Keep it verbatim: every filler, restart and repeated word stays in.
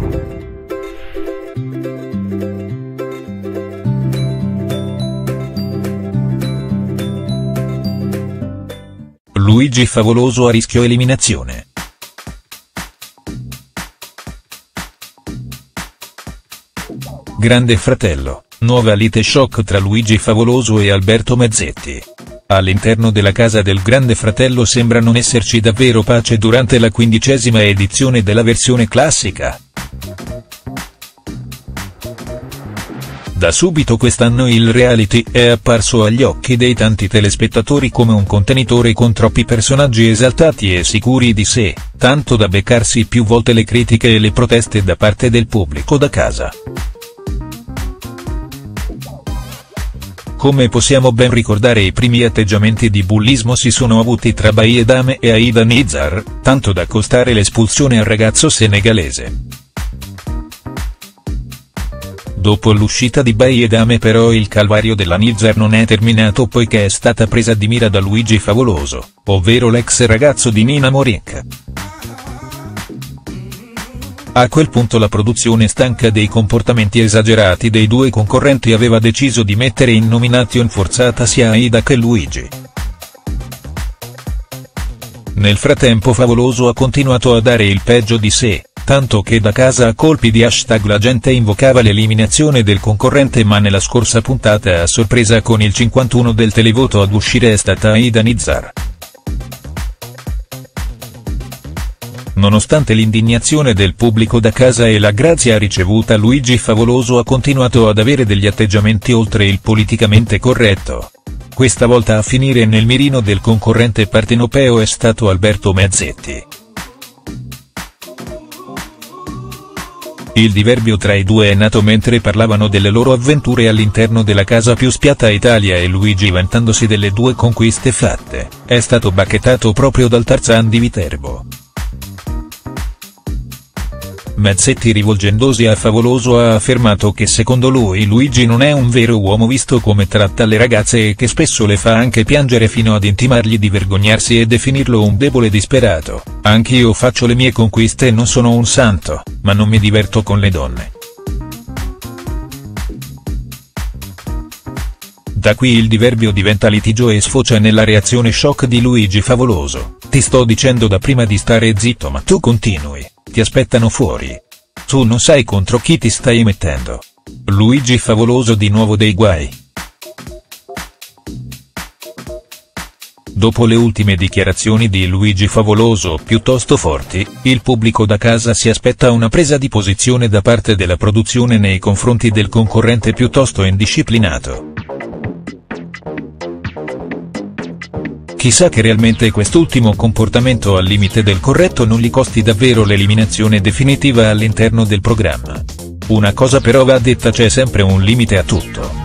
Luigi Favoloso a rischio eliminazione. Grande Fratello, nuova lite shock tra Luigi Favoloso e Alberto Mazzetti. All'interno della casa del Grande Fratello sembra non esserci davvero pace durante la quindicesima edizione della versione classica. Da subito quest'anno il reality è apparso agli occhi dei tanti telespettatori come un contenitore con troppi personaggi esaltati e sicuri di sé, tanto da beccarsi più volte le critiche e le proteste da parte del pubblico da casa. Come possiamo ben ricordare, i primi atteggiamenti di bullismo si sono avuti tra Bayedame e Aida Nizar, tanto da costare l'espulsione al ragazzo senegalese. Dopo l'uscita di Bayedame però il calvario della Nizar non è terminato, poiché è stata presa di mira da Luigi Favoloso, ovvero l'ex ragazzo di Nina Moric. A quel punto la produzione, stanca dei comportamenti esagerati dei due concorrenti, aveva deciso di mettere in nomination forzata sia Aida che Luigi. Nel frattempo Favoloso ha continuato a dare il peggio di sé, tanto che da casa a colpi di hashtag la gente invocava l'eliminazione del concorrente, ma nella scorsa puntata a sorpresa con il cinquantuno del televoto ad uscire è stata Aida Nizar. Nonostante l'indignazione del pubblico da casa e la grazia ricevuta, Luigi Favoloso ha continuato ad avere degli atteggiamenti oltre il politicamente corretto. Questa volta a finire nel mirino del concorrente partenopeo è stato Alberto Mazzetti. Il diverbio tra i due è nato mentre parlavano delle loro avventure all'interno della casa più spiata Italia e Luigi, vantandosi delle due conquiste fatte, è stato bacchettato proprio dal Tarzan di Viterbo. Mazzetti, rivolgendosi a Favoloso, ha affermato che secondo lui Luigi non è un vero uomo visto come tratta le ragazze e che spesso le fa anche piangere fino ad intimargli di vergognarsi e definirlo un debole disperato. Anch'io faccio le mie conquiste e non sono un santo, ma non mi diverto con le donne. Da qui il diverbio diventa litigio e sfocia nella reazione shock di Luigi Favoloso: ti sto dicendo da prima di stare zitto ma tu continui, ti aspettano fuori. Tu non sai contro chi ti stai mettendo. Luigi Favoloso di nuovo dei guai. Dopo le ultime dichiarazioni di Luigi Favoloso piuttosto forti, il pubblico da casa si aspetta una presa di posizione da parte della produzione nei confronti del concorrente piuttosto indisciplinato. Chissà che realmente quest'ultimo comportamento al limite del corretto non gli costi davvero l'eliminazione definitiva all'interno del programma. Una cosa però va detta: c'è sempre un limite a tutto.